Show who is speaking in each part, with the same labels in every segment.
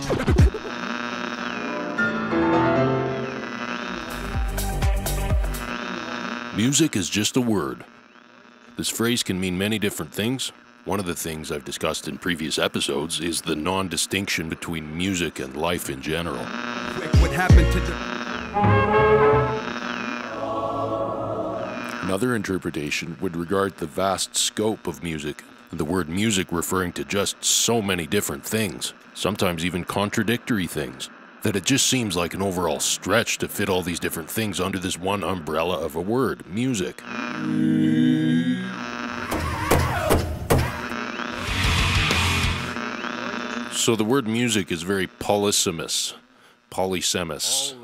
Speaker 1: Music is just a word. This phrase can mean many different things. One of the things I've discussed in previous episodes is the non-distinction between music and life in general.
Speaker 2: What happened to the...
Speaker 1: Another interpretation would regard the vast scope of music, and the word music referring to just so many different things, sometimes even contradictory things, that it just seems like an overall stretch to fit all these different things under this one umbrella of a word, music. So the word music is very polysemous. Polysemous.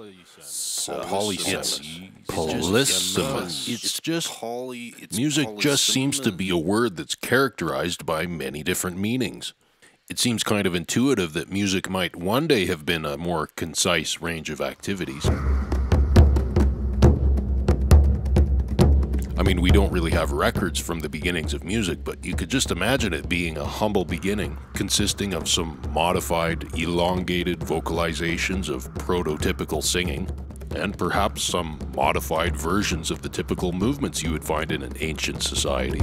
Speaker 1: It's just music just seems to be a word that's characterized by many different meanings. It seems kind of intuitive that music might one day have been a more concise range of activities. I mean, we don't really have records from the beginnings of music, but you could just imagine it being a humble beginning, consisting of some modified, elongated vocalizations of prototypical singing, and perhaps some modified versions of the typical movements you would find in an ancient society.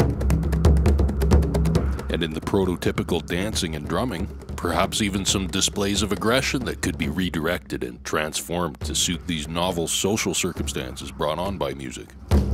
Speaker 1: And in the prototypical dancing and drumming, perhaps even some displays of aggression that could be redirected and transformed to suit these novel social circumstances brought on by music.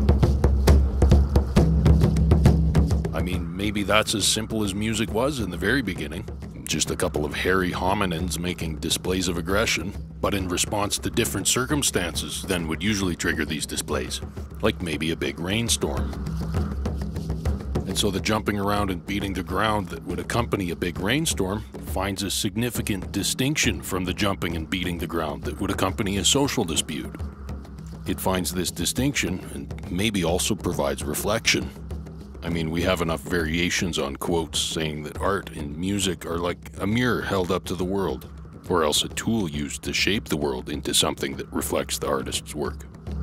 Speaker 1: I mean, maybe that's as simple as music was in the very beginning. Just a couple of hairy hominins making displays of aggression, but in response to different circumstances than would usually trigger these displays, like maybe a big rainstorm. And so the jumping around and beating the ground that would accompany a big rainstorm finds a significant distinction from the jumping and beating the ground that would accompany a social dispute. It finds this distinction and maybe also provides reflection. I mean, we have enough variations on quotes saying that art and music are like a mirror held up to the world, or else a tool used to shape the world into something that reflects the artist's work.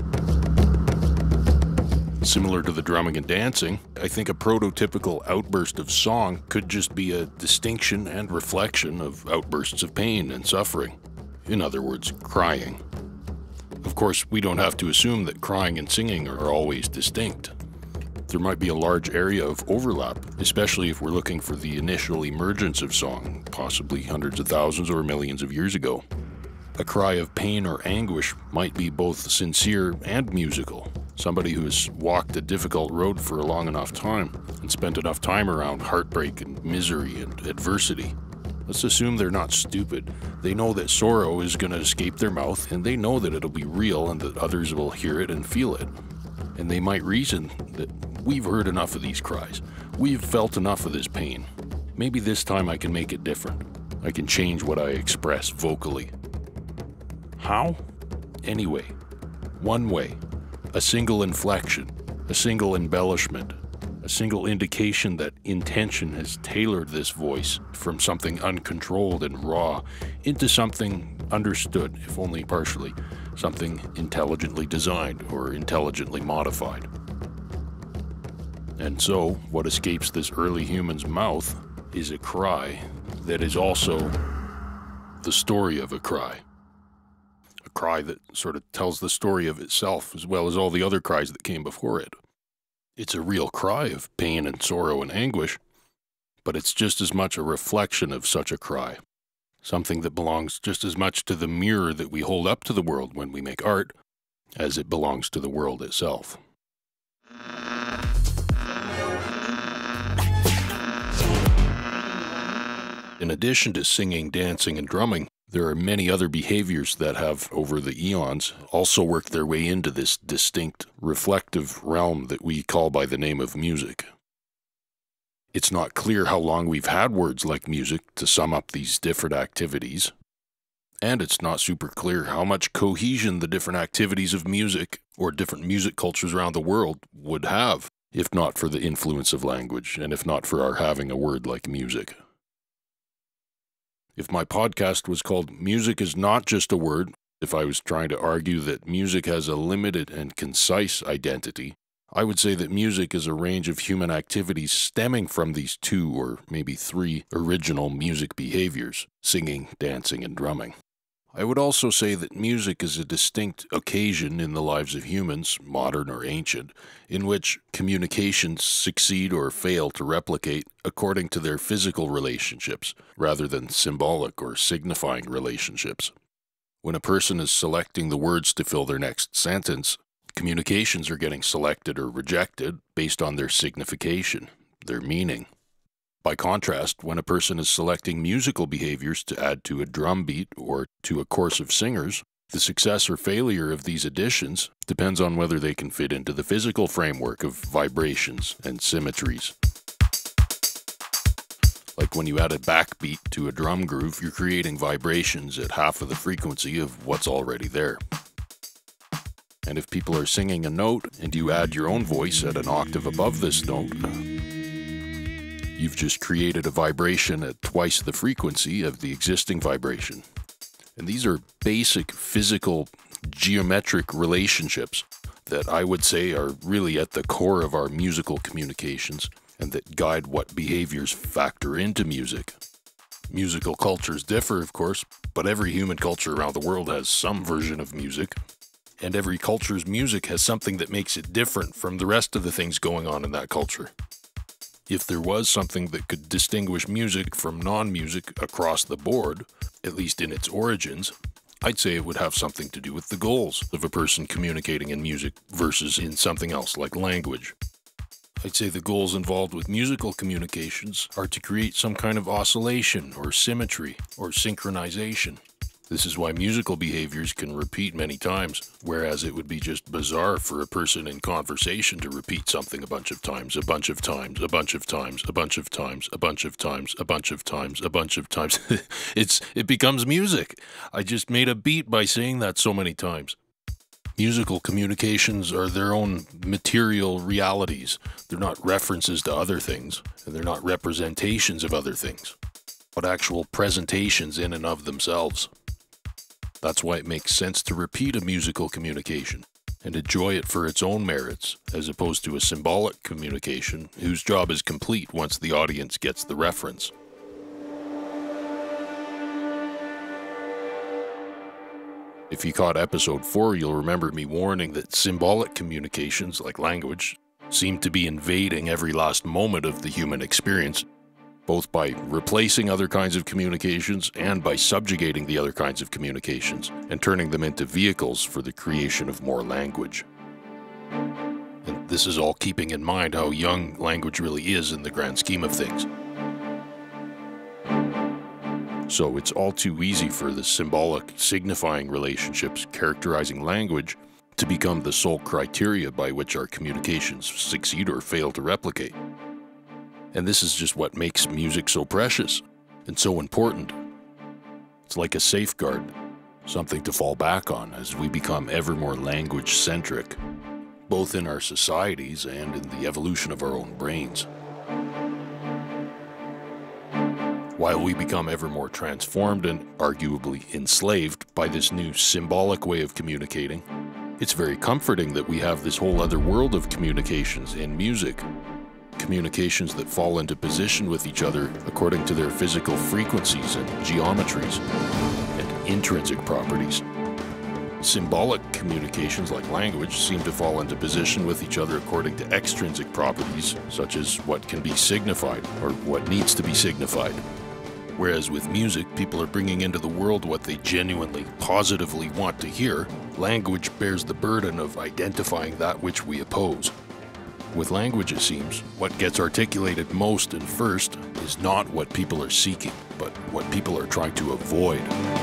Speaker 1: Similar to the drumming and dancing, I think a prototypical outburst of song could just be a distinction and reflection of outbursts of pain and suffering. In other words, crying. Of course, we don't have to assume that crying and singing are always distinct. There might be a large area of overlap, especially if we're looking for the initial emergence of song, possibly hundreds of thousands or millions of years ago. A cry of pain or anguish might be both sincere and musical. Somebody who has walked a difficult road for a long enough time and spent enough time around heartbreak and misery and adversity. Let's assume they're not stupid. They know that sorrow is going to escape their mouth, and they know that it'll be real and that others will hear it and feel it. And they might reason that we've heard enough of these cries. We've felt enough of this pain. Maybe this time I can make it different. I can change what I express vocally. How? Anyway. One way. A single inflection. A single embellishment. A single indication that intention has tailored this voice from something uncontrolled and raw into something understood, if only partially, something intelligently designed or intelligently modified. And so, what escapes this early human's mouth is a cry that is also the story of a cry. A cry that sort of tells the story of itself as well as all the other cries that came before it. It's a real cry of pain and sorrow and anguish, but it's just as much a reflection of such a cry. Something that belongs just as much to the mirror that we hold up to the world when we make art as it belongs to the world itself. In addition to singing, dancing, and drumming, there are many other behaviors that have, over the eons, also worked their way into this distinct, reflective realm that we call by the name of music. It's not clear how long we've had words like music to sum up these different activities, and it's not super clear how much cohesion the different activities of music or different music cultures around the world would have, if not for the influence of language, and if not for our having a word like music. If my podcast was called Music is Not Just a Word, if I was trying to argue that music has a limited and concise identity, I would say that music is a range of human activities stemming from these two or maybe three original music behaviors: singing, dancing, and drumming. I would also say that music is a distinct occasion in the lives of humans, modern or ancient, in which communications succeed or fail to replicate according to their physical relationships, rather than symbolic or signifying relationships. When a person is selecting the words to fill their next sentence, communications are getting selected or rejected based on their signification, their meaning. By contrast, when a person is selecting musical behaviors to add to a drum beat or to a chorus of singers, the success or failure of these additions depends on whether they can fit into the physical framework of vibrations and symmetries. Like when you add a backbeat to a drum groove, you're creating vibrations at half of the frequency of what's already there. And if people are singing a note and you add your own voice at an octave above this note, you've just created a vibration at twice the frequency of the existing vibration. And these are basic physical geometric relationships that I would say are really at the core of our musical communications and that guide what behaviors factor into music. Musical cultures differ, of course, but every human culture around the world has some version of music. And every culture's music has something that makes it different from the rest of the things going on in that culture. If there was something that could distinguish music from non-music across the board, at least in its origins, I'd say it would have something to do with the goals of a person communicating in music versus in something else like language. I'd say the goals involved with musical communications are to create some kind of oscillation or symmetry or synchronization. This is why musical behaviors can repeat many times, whereas it would be just bizarre for a person in conversation to repeat something a bunch of times, a bunch of times, a bunch of times, a bunch of times, a bunch of times, a bunch of times, a bunch of times. It becomes music. I just made a beat by saying that so many times. Musical communications are their own material realities. They're not references to other things, and they're not representations of other things, but actual presentations in and of themselves. That's why it makes sense to repeat a musical communication and enjoy it for its own merits, as opposed to a symbolic communication whose job is complete once the audience gets the reference. If you caught episode 4, you'll remember me warning that symbolic communications, like language, seem to be invading every last moment of the human experience, both by replacing other kinds of communications and by subjugating the other kinds of communications and turning them into vehicles for the creation of more language. And this is all keeping in mind how young language really is in the grand scheme of things. So it's all too easy for the symbolic, signifying relationships characterizing language to become the sole criteria by which our communications succeed or fail to replicate. And this is just what makes music so precious and so important. It's like a safeguard, something to fall back on as we become ever more language-centric, both in our societies and in the evolution of our own brains. While we become ever more transformed and arguably enslaved by this new symbolic way of communicating, it's very comforting that we have this whole other world of communications in music. Communications that fall into position with each other according to their physical frequencies and geometries and intrinsic properties. Symbolic communications like language seem to fall into position with each other according to extrinsic properties, such as what can be signified or what needs to be signified. Whereas with music, people are bringing into the world what they genuinely, positively want to hear. Language bears the burden of identifying that which we oppose. With language, it seems, what gets articulated most and first is not what people are seeking, but what people are trying to avoid.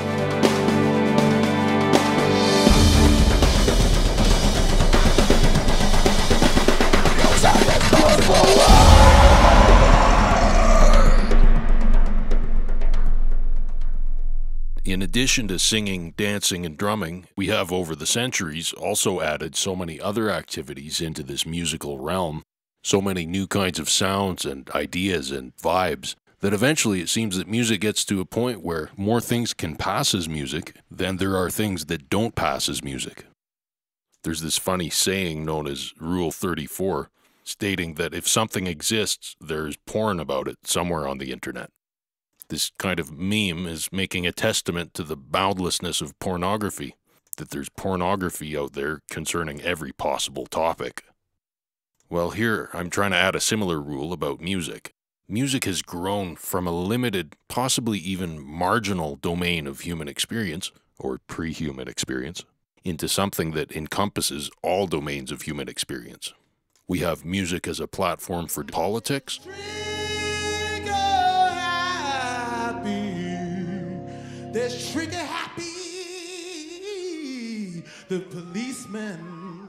Speaker 1: In addition to singing, dancing, and drumming, we have over the centuries also added so many other activities into this musical realm, so many new kinds of sounds and ideas and vibes, that eventually it seems that music gets to a point where more things can pass as music than there are things that don't pass as music. There's this funny saying known as Rule 34, stating that if something exists, there's porn about it somewhere on the internet. This kind of meme is making a testament to the boundlessness of pornography, that there's pornography out there concerning every possible topic. Well, here I'm trying to add a similar rule about music. Music has grown from a limited, possibly even marginal domain of human experience, or pre-human experience, into something that encompasses all domains of human experience. We have music as a platform for politics.
Speaker 3: There's trigger happy, the policeman.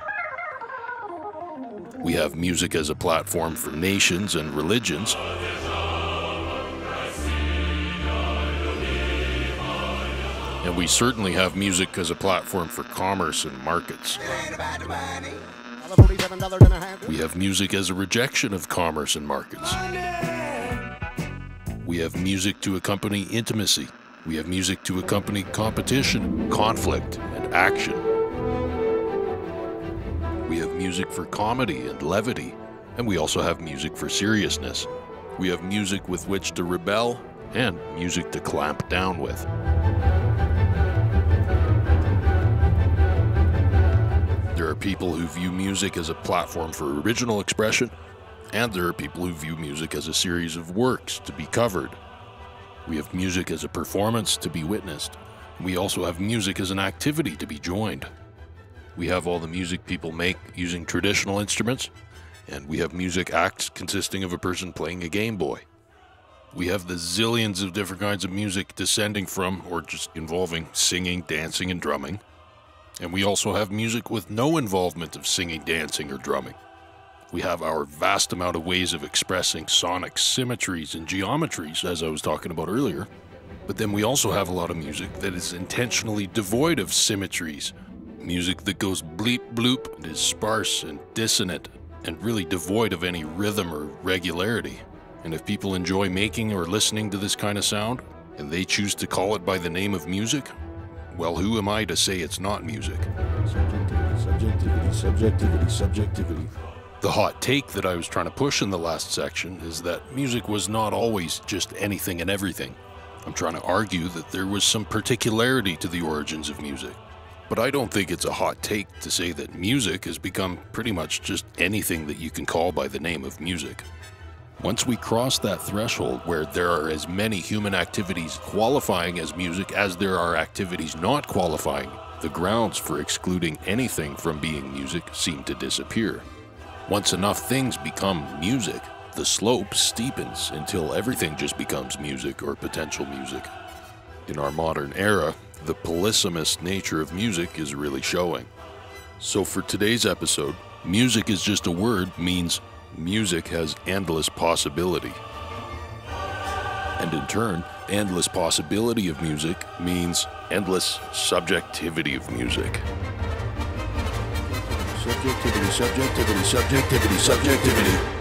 Speaker 1: We have music as a platform for nations and religions. And we certainly have music as a platform for commerce and markets. We have music as a rejection of commerce and markets. We have music to accompany intimacy. We have music to accompany competition, conflict, and action. We have music for comedy and levity, and we also have music for seriousness. We have music with which to rebel, and music to clamp down with. There are people who view music as a platform for original expression, and there are people who view music as a series of works to be covered. We have music as a performance to be witnessed. We also have music as an activity to be joined. We have all the music people make using traditional instruments, and we have music acts consisting of a person playing a Game Boy. We have the zillions of different kinds of music descending from or just involving singing, dancing, and drumming. And we also have music with no involvement of singing, dancing, or drumming. We have our vast amount of ways of expressing sonic symmetries and geometries, as I was talking about earlier. But then we also have a lot of music that is intentionally devoid of symmetries. Music that goes bleep bloop and is sparse and dissonant and really devoid of any rhythm or regularity. And if people enjoy making or listening to this kind of sound, and they choose to call it by the name of music, well, who am I to say it's not music? Subjectivity. The hot take that I was trying to push in the last section is that music was not always just anything and everything. I'm trying to argue that there was some particularity to the origins of music. But I don't think it's a hot take to say that music has become pretty much just anything that you can call by the name of music. Once we cross that threshold where there are as many human activities qualifying as music as there are activities not qualifying, the grounds for excluding anything from being music seem to disappear. Once enough things become music, the slope steepens until everything just becomes music or potential music. In our modern era, the polysemous nature of music is really showing. So for today's episode, music is just a word means music has endless possibility. And in turn, endless possibility of music means endless subjectivity of music. Subjectivity.